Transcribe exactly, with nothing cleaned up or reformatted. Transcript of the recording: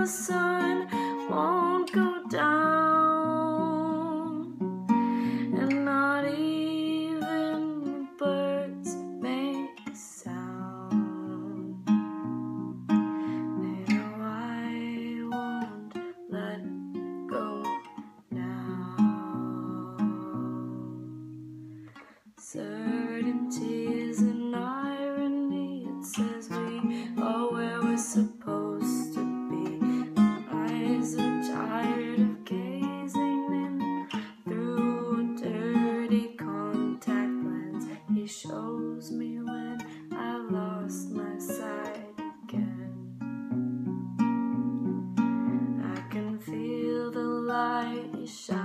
the sun won't go down, and not even the birds make a sound. They know I won't let go now. Certainty is an irony. It says we are where we're supposed to be. My eyes are tired of gazing in through a dirty contact lens. He shows me when I've lost my sight again. I can feel the light he shines